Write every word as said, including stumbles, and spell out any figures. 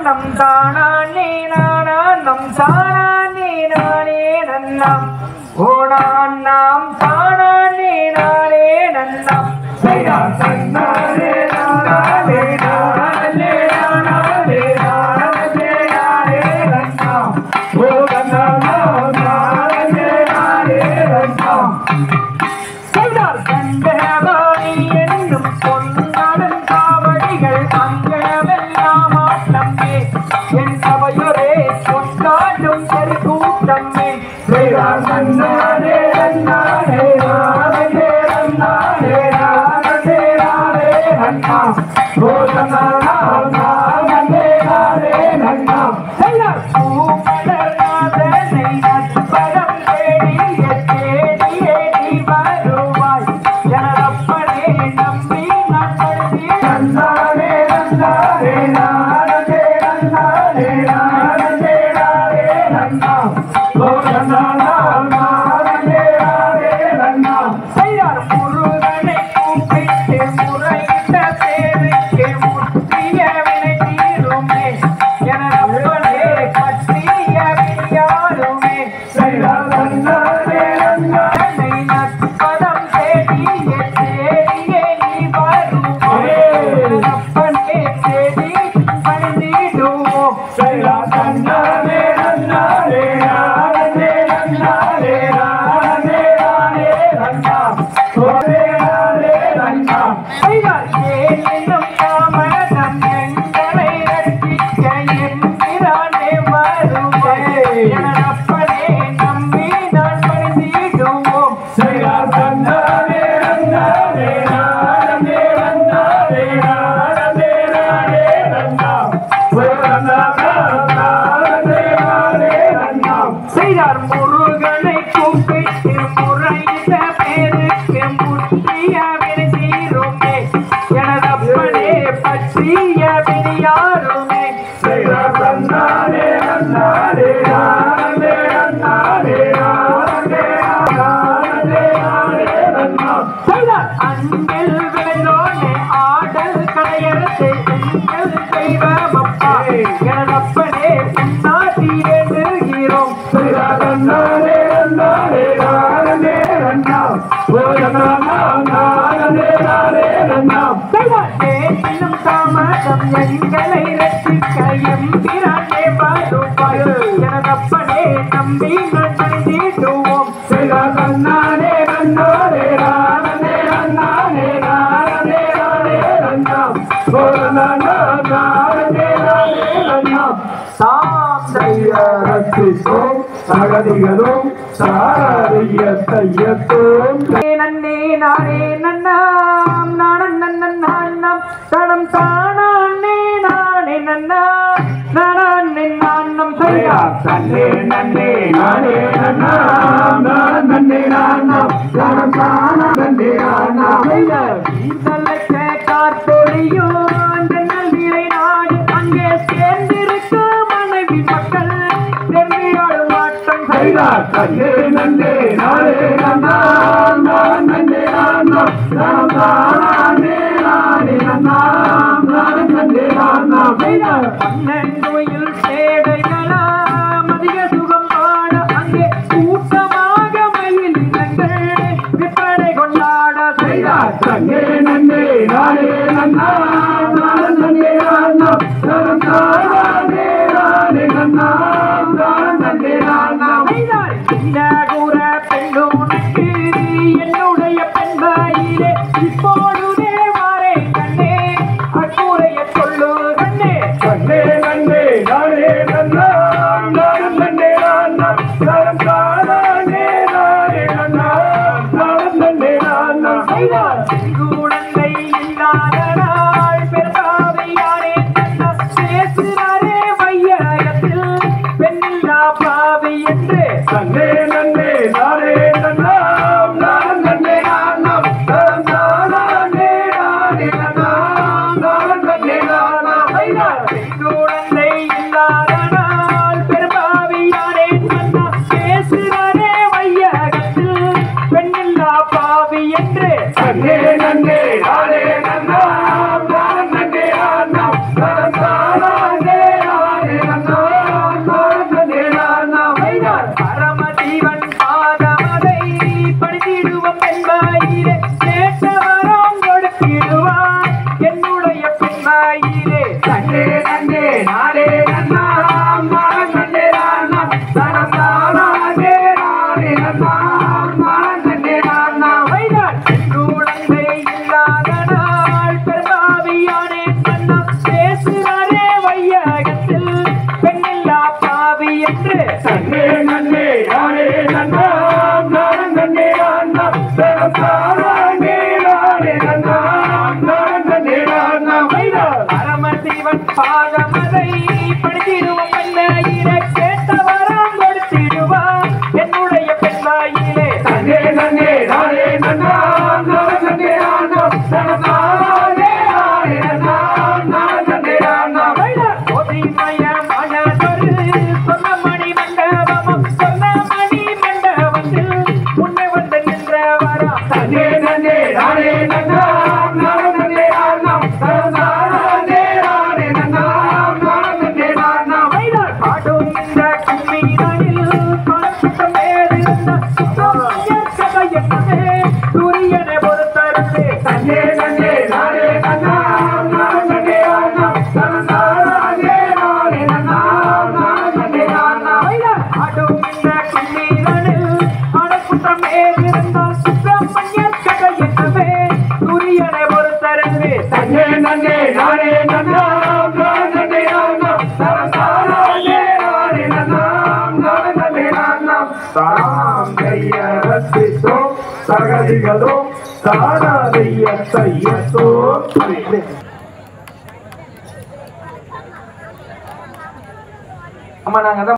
நம் தானே நானம் தானே நானே நன்னம் ஓடான் நாம் தானே நானே நன்னம் தன்னாலே நானே நானே நானே நானே நானே நன்னம் ஓடான் நாம் தானே நானே நன்னம் செய்தார் கண்டவாணி என்னும் பொன்னாளன் காவடிகள் அங்கமெல்லாம் ஆட்டமே என் சபையொரே கொண்டாடும் சரி கூட்டமே செய்தார் கண்ணானே நன்னானே நானே நன்னானே நானே நானே நன்னா ஓதனால் நானே நானே நன்னா செய்தார் பூமலர் நாதனை நட்பதம் தேடிய தேடியே நீ வருவாய் எனதப்பனே நம்பி நான் படுத்தி நன்னானே நன்னானே நானே நன்னானே நானே நானே நன்னா ஓதனால் நானே நானே நன்னா செய்தார் முருகனை கூப்பிட்டு முறையிட்ட பேருக்கு முற்றிய வினை தீருமே எனதப்பனே பற்றிய வியாருமே செய்தார் நன்னானே நன்னானே நட்பதம் தேடிய தேடியே நீ வருவாய் எனதப்பனே தேடி பணிந்திடுவோம் செய்தார் நன்னானே நன்னானே நானே நன்னானே நானே நானே நன்னா ஓதே நானே நன்னா செய்தார் ஏனினும் காமனம் எங்களை ரட்சிக்க எம்பிரானே வருவாய் எனதப்பனே நம்பி நான் பணிந்திடுவோம் செய்தார் நன்னானே நன்னானே நானே நன்னானே நானே நானே நன்னா செய்தார் முருகனை கூப்பிட்டு முறையிட்ட பேருக்கு முற்றிய வினை தீருமே எனதப்பனே பற்றிய வினையாருமே செய்தார் நன்னானே நன்னானே நானே நன்னானே நானே நானே நானே நன்னா செய்தார் அன்பில் விளைந்தோனே ஆடல் கடையரசை எங்கள் தெய்வமப்பா எனதப்பனே நாட்டி எழுகிறோம் செய்தார் நன்னானே நன்னானே நானே நன்னா ஓதனால் நானே நானே நன்னா செய்தார் ஏனினும் தாமதம் எங்களை ரட்சிக்க எம்பிரானே வருவாய் எனதப்பனே நம்பி நான் பணிந்திடுவோம் செய்தார் நன்னானே நன்னானே நானே நன்னானே நானே நானே நன்னா ஓதனால் நானே நானே நன்னா தாம் செய்ய ரட்சித்தோம் சகதிகளும் சாரிய தையத்தோம் நன்னே நானே நன்னாம் நானம் நன்னன் நானம் தடம் தானே நானே நன்னா நானே நானம் செய்தார் தன்னே நன்னே நானே நன்னாம் நானம் நன்னே நானம் தடம் தானே நானம் செய்தார் இதழக்க கார்த்தொழியோ ஜன்னல் நிலை நாடு அங்கே சேர்ந்திருக்க மனைவி மக்கள் சென்றியாள் மாட்டம் செய்தார் தன்னே நன்னே நானே நன்னாம் நானம் நன்னே நானம் தடம் தானே நானே நன்னாம் நானம் நன்னே நானம் செய்தார் பன்னெண்டுயில் சேடைகளாம் அதிக சுகம் பாட அங்கே கூட்டமாக மயிலினங்கள் விற்பனை கொண்டாட செய்தார் தன்னே நன்னே நானே நன்னாம் நானம் நன்னே நானம் தடம் தானே நானே நன்னாம் நானம் நன்னே நானம் செய்தார் சின்ன கூற பெண்ணுனக்கு என்னுடைய பெண்பாயிலே இப்பொழுதே வாரே கண்ணே அக்கூரைய சொல்லு கண்ணே கண்ணே நன்னே நானே நன்னாம் நானம் நன்னே நானம் தடம் தானே நானே நன்னாம் நானம் நன்னே நானம் செய்தார் குழந்தை இல்லாத நாள் பெரும்பாவையாரே கண்ணா பேசுகிறாரே வையகத்தில் பெண்ணில்லா பாவி என்று கண்ணே நன்னே நானே நன்னாம் நானம் நன்னே நானம் தடம் தானே நானே நன்னாம் நானம் நன்னே நானம் செய்தார் குழந்தை இல்லாத நாள் பெரும்பாவையாரே கண்ணா பேசுகிறாரே வையகத்தில் பெண்ணில்லா பாவி என்று கண்ணே நன்னே நானே நன்னாம் நானம் நன்னே நானம் தடம் தானே நானே நன்னே நானே நன்னாம் நானே நன்னே நானாம் தனம் தானானே நானே நன்னாம் நானே நன்னே நானாம் வைதான் குழந்தை இல்லாத நாள் பெருமாவியானே கண்ணா பேசுகிறாரே வையகத்தில் பெண்ணில்லா பாவி என்று நன்னே நன்னே நானே நன்னாம் நானே நன்னே நானாம் தனம் தானானே நானே நன்னாம் நானே நன்னே நானாம் வைதான் பரமசிவன் பாதமதை படித்திடுவோம் பெண்ணையிலே கேட்ட வரம் கொடுத்திடுவார் என்னுடைய பெண்வாயிலே நன்னே நன்னே நானே நன்னாம் நானே நன்னே நானாம் தனம் தானானே நானே நன்னாம் நானே நன்னே நானாம் வைதான் கோதிமயமானதொரு சொன்னமணி மண்டபமும் சொன்னமணி மண்டபத்தில் முன்னே வந்து நின்றவரா நன்னே நன்னே நானே நன்னாம் நானே நன்னே நானாம் தனம் தானானே நானே நன்னாம் நானே நன்னே நானாம் வைதான் பாடும் இந்த கும்மிகளில் பணப்பட்டம் ஏறிருந்த சுப்பிரமணிய சபையமே சூரியனை பொறுத்தருந்தே நன்னே நன்னே நானே நன்னாம் நானே நன்னே நானாம் தனம் தானானே நானே நன்னாம் நானே நன்னே நானாம் வைதான் பாடும் இந்த கும்மிகளில் பணப்பட்டம் ஏறிருந்தால் சுப்பிரமணிய சபையமே சூரியனை பொறுத்தருந்தே நன்னே நன்னே நானே நன்னாம் நானே நன்னே நானாம் தனம் தானானே நானே நன்னாம் நானே நன்னே நானாம் தாம் கையரசித்தோ சகதிகளோ தானாதைய தையத்தோ அம்மா நாங்க